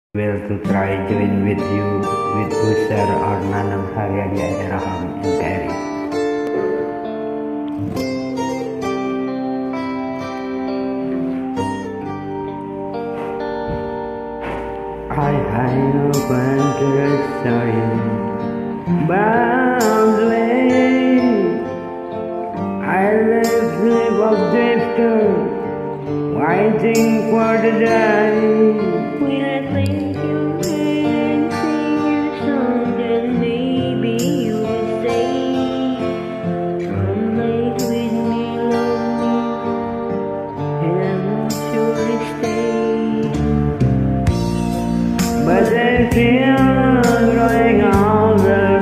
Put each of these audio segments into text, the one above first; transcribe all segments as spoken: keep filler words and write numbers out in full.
Will to try join with you with Usher or Nanam Haryadi Adaraham and Terry. I I open to the story bound way. I live sleep of drifter, waiting for the day. When I think you and sing your song, then maybe you will say, come late with me, love me, and I'm not sure to stay. But I feel growing older,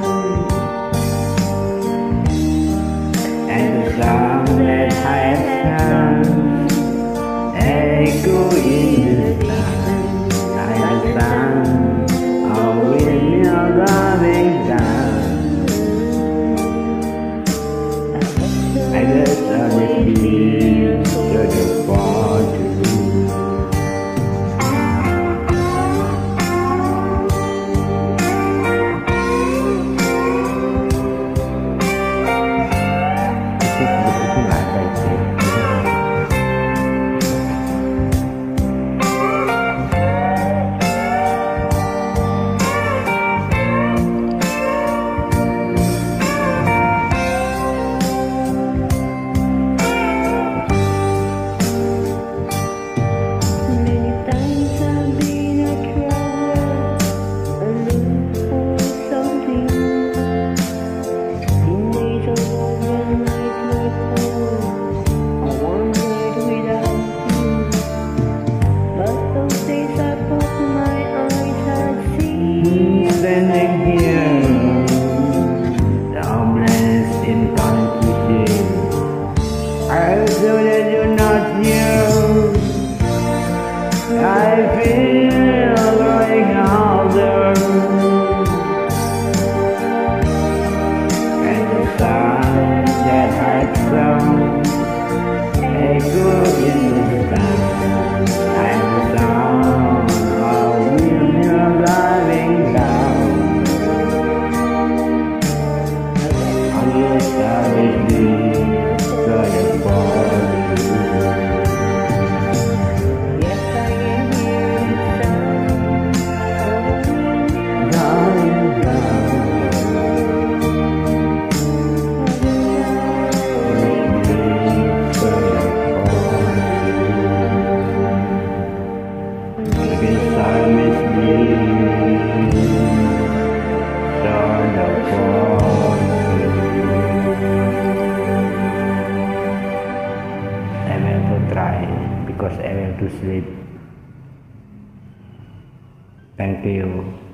and the song that I have sung echo in the sun. I understand how when you're loving down. I guess I'll just be such a far too. Many times I've been a traveler, a look for something. In days of open nights like home, I wandered without you. But those days I thought my eyes had seen. Standing here, jobless in confusion, I know that you're not here. I feel growing older, and the song that I sung echo in the sun. I'm the sound of when you're driving down. I guess I will be such a boy. Yes, I can hear the sound Down, down. I guess I miss being sort of boy. I will to try because I will to sleep. Thank you.